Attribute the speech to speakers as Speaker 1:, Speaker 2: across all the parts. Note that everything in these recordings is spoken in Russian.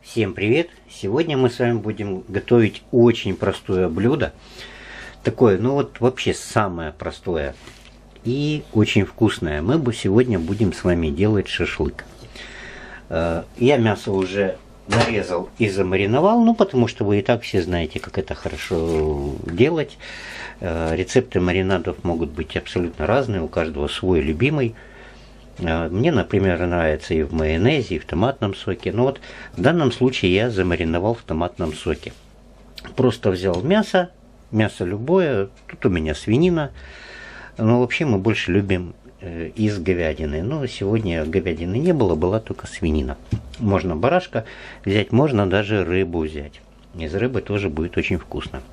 Speaker 1: Всем привет! Сегодня мы с вами будем готовить очень простое блюдо. Такое, вообще самое простое и очень вкусное. Мы сегодня будем с вами делать шашлык. Я мясо уже нарезал и замариновал, потому что вы и так все знаете, как это хорошо делать. Рецепты маринадов могут быть абсолютно разные, у каждого свой любимый. Мне, например, нравится и в майонезе, и в томатном соке. Но вот в данном случае я замариновал в томатном соке. Просто взял мясо любое. Тут у меня свинина. Но вообще мы больше любим из говядины. Но сегодня говядины не было, была только свинина. Можно барашка взять, можно даже рыбу взять. Из рыбы тоже будет очень вкусно.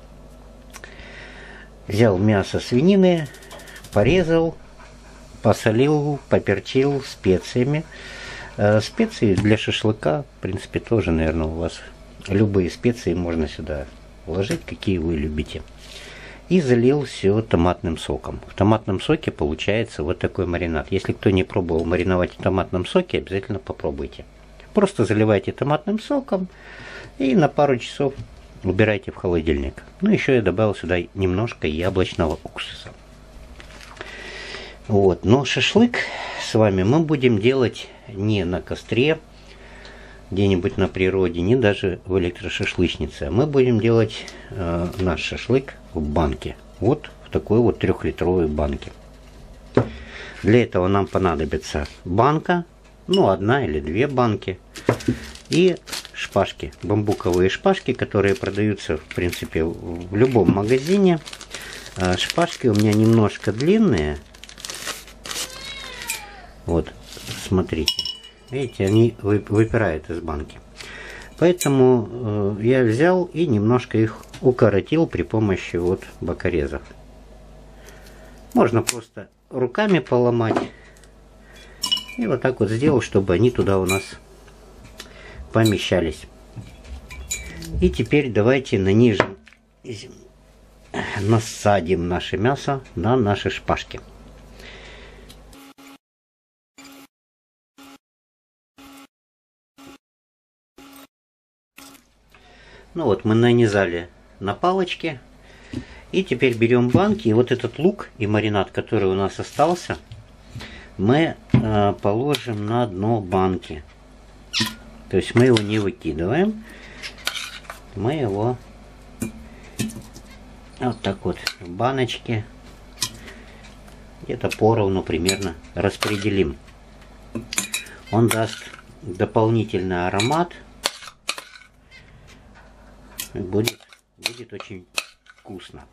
Speaker 1: Взял мясо свинины, порезал, посолил, поперчил специями. Специи для шашлыка, в принципе, тоже, наверное, у вас любые специи можно сюда вложить, какие вы любите. И залил все томатным соком. В томатном соке получается вот такой маринад. Если кто не пробовал мариновать в томатном соке, обязательно попробуйте. Просто заливайте томатным соком и на пару часов убирайте в холодильник. Еще я добавил сюда немножко яблочного уксуса. Но шашлык с вами мы будем делать не на костре, где-нибудь на природе, не даже в электрошашлычнице. Мы будем делать наш шашлык в банке. Вот в такой вот 3-литровой банке. Для этого нам понадобится банка, 1 или 2 банки. И шпажки, бамбуковые шпажки, которые продаются, в принципе, в любом магазине. Шпажки у меня немножко длинные. Вот, смотрите. Видите, они выпирают из банки. Поэтому я взял и немножко их укоротил при помощи бокорезов. Можно просто руками поломать. И вот так вот сделал, чтобы они туда у нас помещались. И теперь давайте насадим наше мясо на наши шпажки. Мы нанизали на палочки. И теперь берем банки. И вот этот лук и маринад, который у нас остался, мы положим на дно банки. То есть мы его не выкидываем. Мы его вот так вот в баночке где-то поровну примерно распределим. Он даст дополнительный аромат. Будет очень вкусно.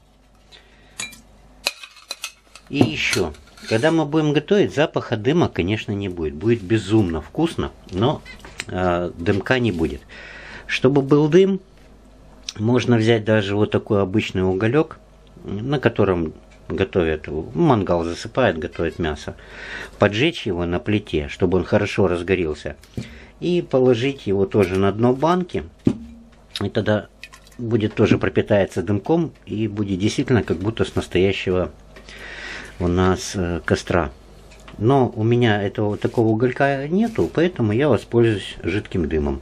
Speaker 1: И еще, когда мы будем готовить, запаха дыма, конечно, не будет. Будет безумно вкусно, но дымка не будет. Чтобы был дым, можно взять даже вот такой обычный уголек, на котором готовят, мангал засыпает, готовят мясо. Поджечь его на плите, чтобы он хорошо разгорелся. И положить его тоже на дно банки. И тогда будет тоже пропитается дымком и будет действительно как будто с настоящего у нас костра. Но у меня такого уголька нету, поэтому я воспользуюсь жидким дымом.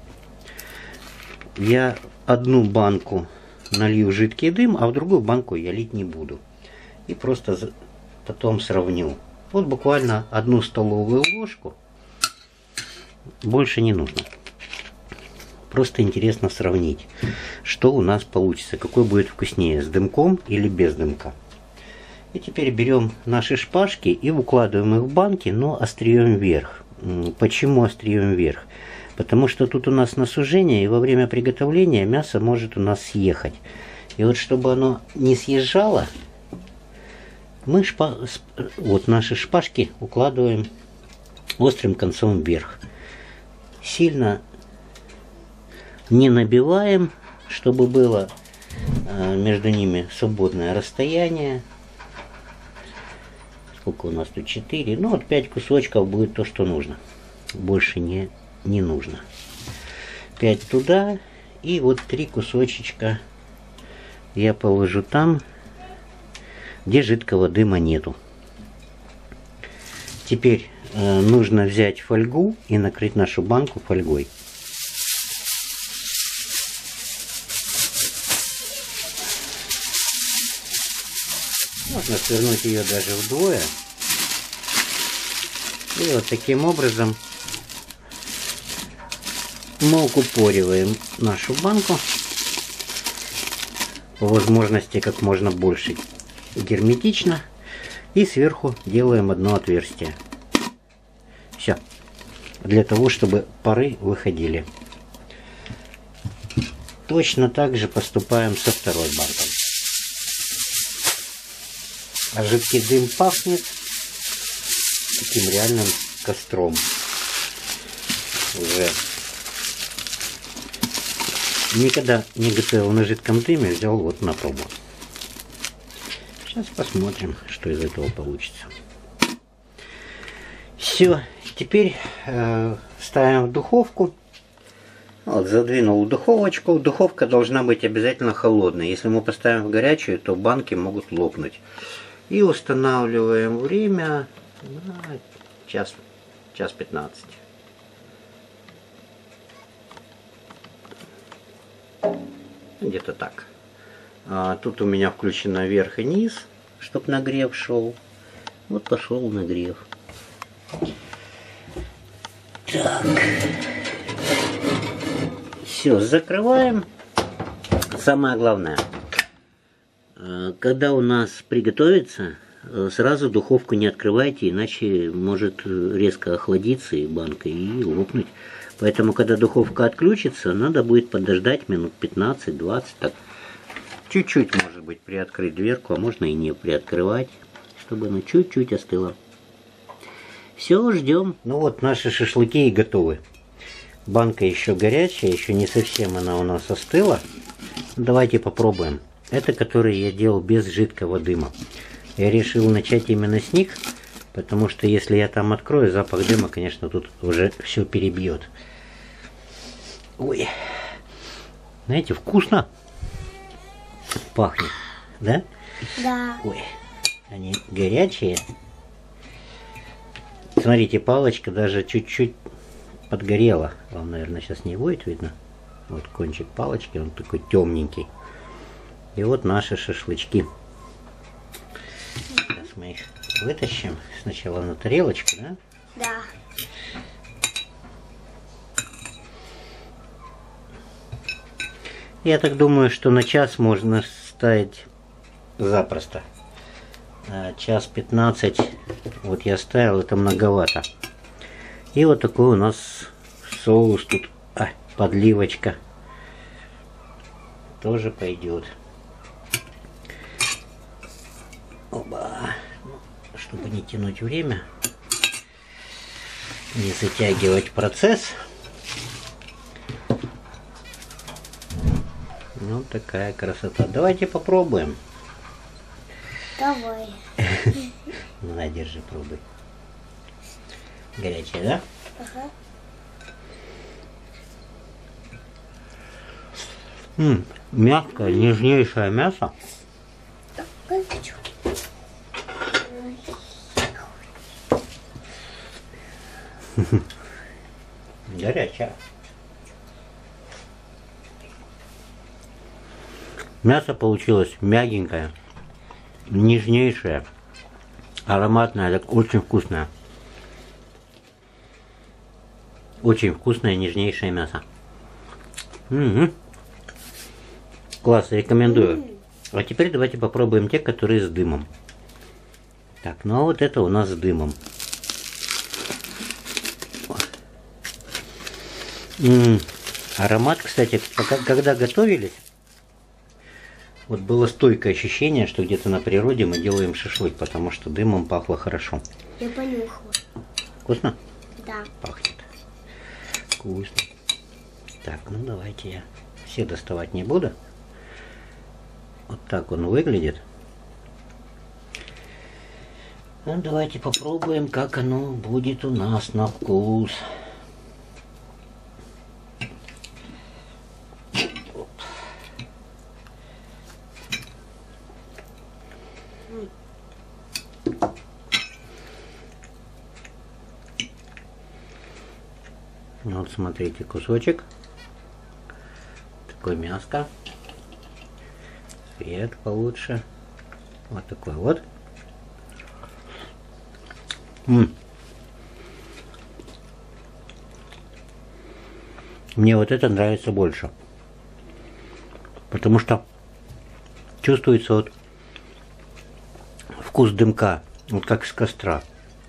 Speaker 1: Я одну банку налью жидкий дым, а в другую банку я лить не буду. И просто потом сравню. Вот буквально 1 столовую ложку. Больше не нужно. Просто интересно сравнить, что у нас получится, какой будет вкуснее, с дымком или без дымка. И теперь берем наши шпажки и укладываем их в банки, но острием вверх. Почему острием вверх? Потому что тут у нас на сужение, и во время приготовления мясо может у нас съехать. И вот чтобы оно не съезжало, мы наши шпажки укладываем острым концом вверх. Сильно не набиваем, чтобы было между ними свободное расстояние. Сколько у нас тут? 4. 5 кусочков будет то, что нужно. Больше не нужно. 5 туда. И 3 кусочечка я положу там, где жидкого дыма нету. Теперь нужно взять фольгу и накрыть нашу банку фольгой. Можно свернуть ее даже вдвое. И вот таким образом мы укупориваем нашу банку. По возможности как можно больше герметично. И сверху делаем одно отверстие. Все. Для того, чтобы пары выходили. Точно так же поступаем со второй банкой. А жидкий дым пахнет таким реальным костром. Уже никогда не готовил на жидком дыме, взял вот на пробу. Сейчас посмотрим, что из этого получится. Все, теперь ставим в духовку. Вот, задвинул в духовочку. Духовка должна быть обязательно холодной. Если мы поставим в горячую, то банки могут лопнуть. И устанавливаем время на час 15. Где-то так. Тут у меня включено вверх и низ, чтобы нагрев шел. Вот пошел нагрев. Так. Все, закрываем. Самое главное, когда у нас приготовится, сразу духовку не открывайте, иначе может резко охладиться и банка и лопнуть. Поэтому, когда духовка отключится, надо будет подождать минут 15-20, так. Чуть-чуть, может быть, приоткрыть дверку, а можно и не приоткрывать, чтобы она чуть-чуть остыла. Все, ждем. Ну вот, наши шашлыки и готовы. Банка еще горячая, еще не совсем она у нас остыла. Давайте попробуем. Это который я делал без жидкого дыма. Я решил начать именно с них, потому что если я там открою, запах дыма, конечно, тут уже все перебьет. Ой, знаете, вкусно пахнет, да?
Speaker 2: Да.
Speaker 1: Ой, они горячие. Смотрите, палочка даже чуть-чуть подгорела. Вам, наверное, сейчас не будет видно. Вот кончик палочки, он такой темненький. И вот наши шашлычки. Сейчас мы их вытащим. Сначала на тарелочку, да?
Speaker 2: Да.
Speaker 1: Я так думаю, что на час можно ставить запросто. Час 15, вот я ставил, это многовато. И вот такой у нас соус тут, подливочка. Тоже пойдет. Оба. Чтобы не тянуть время, не затягивать процесс. Ну, такая красота. Давайте попробуем.
Speaker 2: Давай.
Speaker 1: На, держи, пробуй. Горячая, да?
Speaker 2: Ага.
Speaker 1: Мягкое, нежнейшее мясо. Горячая. Мясо получилось мягенькое, нежнейшее, ароматное, так очень вкусное. Очень вкусное, нежнейшее мясо. Класс, рекомендую. А теперь давайте попробуем те, которые с дымом. Так, ну а вот это у нас с дымом. Аромат, кстати, когда готовились, вот было стойкое ощущение, что где-то на природе мы делаем шашлык, потому что дымом пахло хорошо.
Speaker 2: Я понюхала.
Speaker 1: Вкусно?
Speaker 2: Да.
Speaker 1: Пахнет. Вкусно. Так, ну давайте я все доставать не буду. Вот так он выглядит. Ну давайте попробуем, как оно будет у нас на вкус. Вот смотрите, кусочек. Такое мяско. Цвет получше. Вот такой вот. Мне вот это нравится больше. Потому что чувствуется вот вкус дымка, вот как с костра.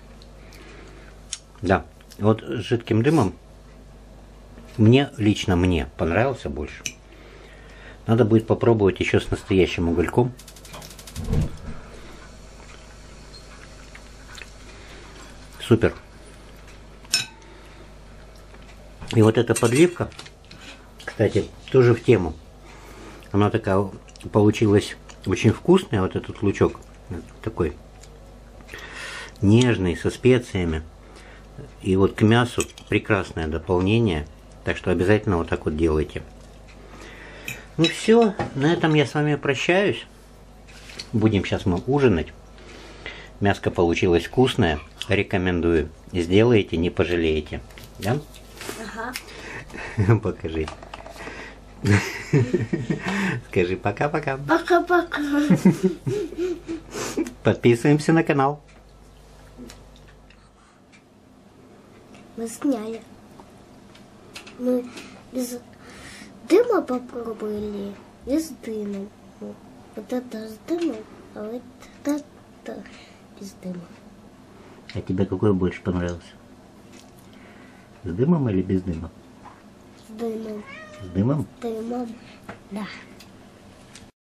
Speaker 1: Да, вот с жидким дымом лично мне понравился больше. Надо будет попробовать еще с настоящим угольком. Супер. И вот эта подливка, кстати, тоже в тему. Она такая получилась очень вкусная, вот этот лучок. Такой нежный, со специями. И вот к мясу прекрасное дополнение. Так что обязательно вот так вот делайте. Ну все, на этом я с вами прощаюсь. Будем сейчас мы ужинать. Мяско получилось вкусное. Рекомендую. Сделайте, не пожалеете. Да? Ага. Покажи. Скажи пока-пока.
Speaker 2: Пока-пока.
Speaker 1: Подписываемся на канал.
Speaker 2: Мы сняли. Мы без дыма попробовали. И с дымом. Вот это с дымом, а вот это без дыма.
Speaker 1: А тебе какой больше понравился? С дымом или без дыма?
Speaker 2: С дымом.
Speaker 1: С дымом?
Speaker 2: Дымом, да.